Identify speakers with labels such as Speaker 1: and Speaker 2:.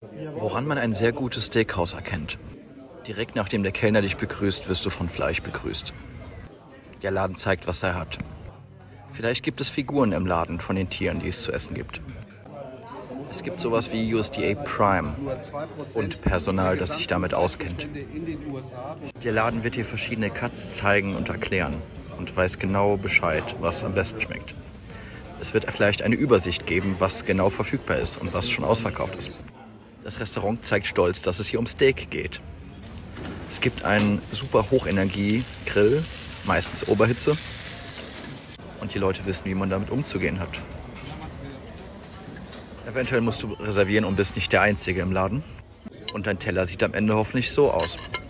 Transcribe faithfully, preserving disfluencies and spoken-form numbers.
Speaker 1: Woran man ein sehr gutes Steakhouse erkennt. Direkt nachdem der Kellner dich begrüßt, wirst du von Fleisch begrüßt. Der Laden zeigt, was er hat. Vielleicht gibt es Figuren im Laden von den Tieren, die es zu essen gibt. Es gibt sowas wie U S D A Prime und Personal, das sich damit auskennt. Der Laden wird dir verschiedene Cuts zeigen und erklären und weiß genau Bescheid, was am besten schmeckt. Es wird vielleicht eine Übersicht geben, was genau verfügbar ist und was schon ausverkauft ist. Das Restaurant zeigt stolz, dass es hier um Steak geht. Es gibt einen super Hochenergie-Grill, meistens Oberhitze. Und die Leute wissen, wie man damit umzugehen hat. Eventuell musst du reservieren und bist nicht der Einzige im Laden. Und dein Teller sieht am Ende hoffentlich so aus.